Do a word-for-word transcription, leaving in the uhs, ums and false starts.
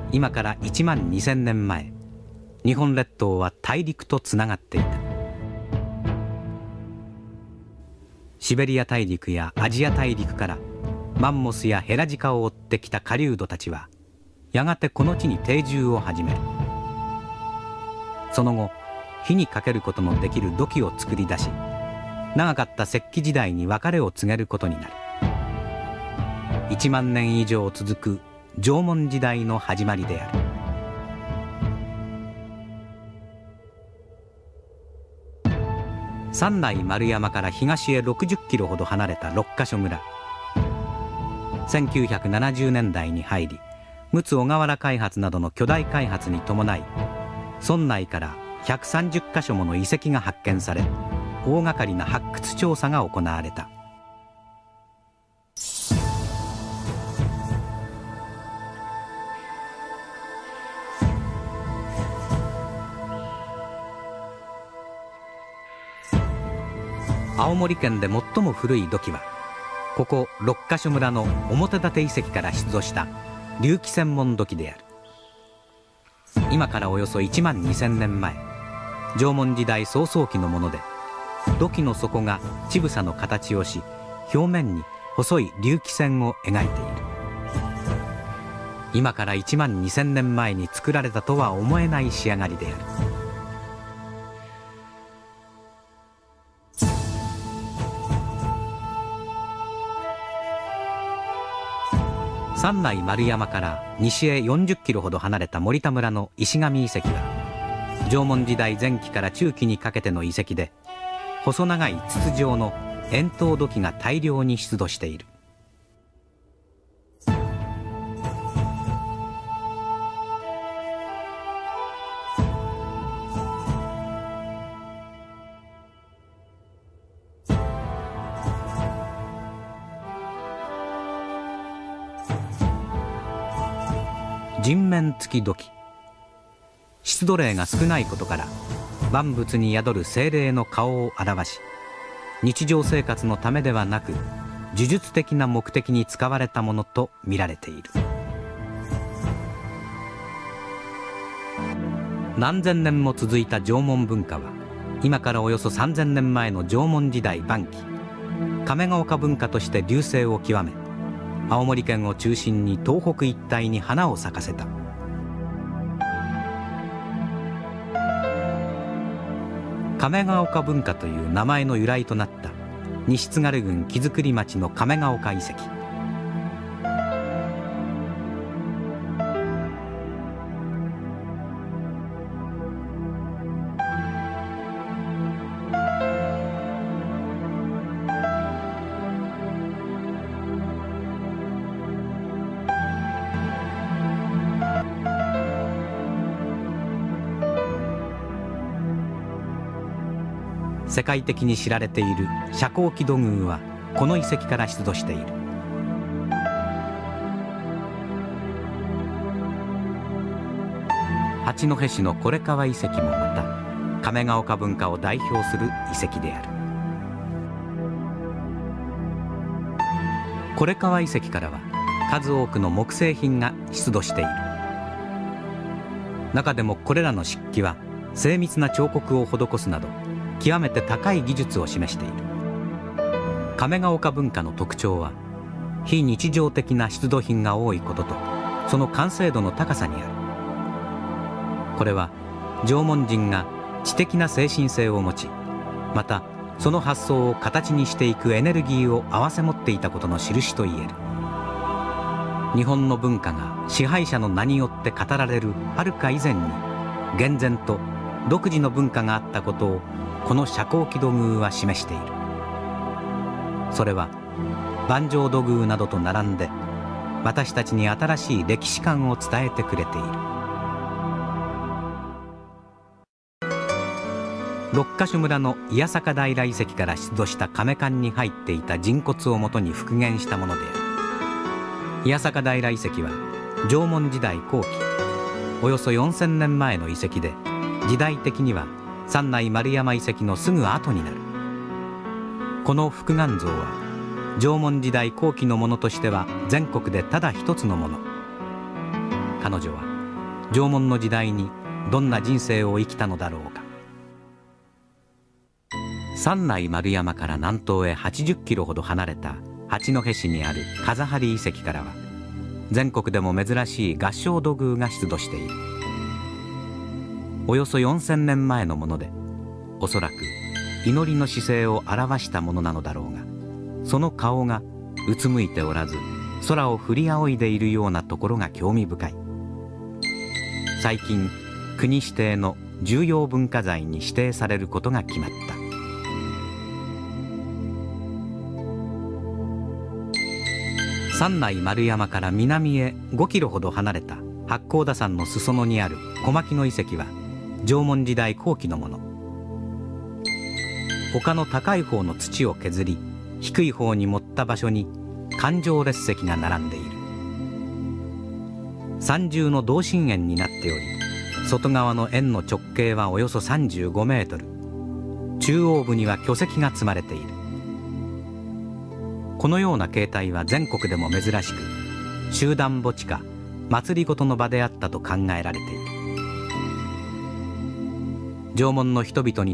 今からいちまんにせんねんまえ、日本列島は大陸とつながっていた。シベリア大陸やアジア大陸からマンモスやヘラジカを追ってきた狩人たちはやがてこの地に定住を始める。その後火にかけることのできる土器を作り出し、長かった石器時代に別れを告げることになる。いちまんねん以上続く縄文時代の始まりである。三内丸山から東へろくじゅっキロほど離れた六ヶ所村。せんきゅうひゃくななじゅうねんだいに入り、陸奥小河原開発などの巨大開発に伴い、村内からひゃくさんじゅっかしょもの遺跡が発見され、大掛かりな発掘調査が行われた。青森県で最も古い土器は、ここ六ヶ所村の表館遺跡から出土した隆起専門土器である。今からおよそいちまんにせんねんまえ、縄文時代草創期のもので、土器の底が乳房の形をし、表面に細い隆起線を描いている。今からいちまんにせんねんまえに作られたとは思えない仕上がりである。三内丸山から西へよんじゅっキロほど離れた森田村の石神遺跡は、縄文時代前期から中期にかけての遺跡で、細長い筒状の円筒土器が大量に出土している。人面付き土器。出土例が少ないことから、万物に宿る精霊の顔を表し、日常生活のためではなく呪術的な目的に使われたものと見られている。何千年も続いた縄文文化は、今からおよそさんぜんねんまえの縄文時代晩期、亀ヶ岡文化として隆盛を極め、青森県を中心に東北一帯に花を咲かせた。亀ヶ岡文化という名前の由来となった西津軽郡木造町の亀ヶ岡遺跡。世界的に知られている遮光器土偶はこの遺跡から出土している。八戸市の是川遺跡もまた亀ヶ岡文化を代表する遺跡である。是川遺跡からは数多くの木製品が出土している。中でもこれらの漆器は精密な彫刻を施すなど極めて高い技術を示している。亀ヶ岡文化の特徴は非日常的な出土品が多いことと、その完成度の高さにある。これは縄文人が知的な精神性を持ち、またその発想を形にしていくエネルギーを併せ持っていたことの印といえる。日本の文化が支配者の名によって語られるはるか以前に、厳然と独自の文化があったことをこの遮光器土偶は示している。それは盤上土偶などと並んで私たちに新しい歴史観を伝えてくれている。六ヶ所村の伊谷坂平遺跡から出土した甕棺に入っていた人骨をもとに復元したものである。伊谷坂平遺跡は縄文時代後期、およそよんせんねんまえの遺跡で、時代的には三内丸山遺跡のすぐ後になる。この復元像は縄文時代後期のものとしては全国でただ一つのもの。彼女は縄文の時代にどんな人生を生きたのだろうか。三内丸山から南東へはちじゅっキロほど離れた八戸市にある風張遺跡からは、全国でも珍しい合掌土偶が出土している。およそよんせんねんまえのもので、おそらく祈りの姿勢を表したものなのだろうが、その顔がうつむいておらず、空を振り仰いでいるようなところが興味深い。最近国指定の重要文化財に指定されることが決まった。三内丸山から南へごキロほど離れた八甲田山の裾野にある小牧野遺跡は縄文時代後期のもの。丘の高い方の土を削り、低い方に盛った場所に環状列石が並んでいる。三重の同心円になっており、外側の円の直径はおよそさんじゅうごメートル、中央部には巨石が積まれている。このような形態は全国でも珍しく、集団墓地か祭りごとの場であったと考えられている。縄文の人々に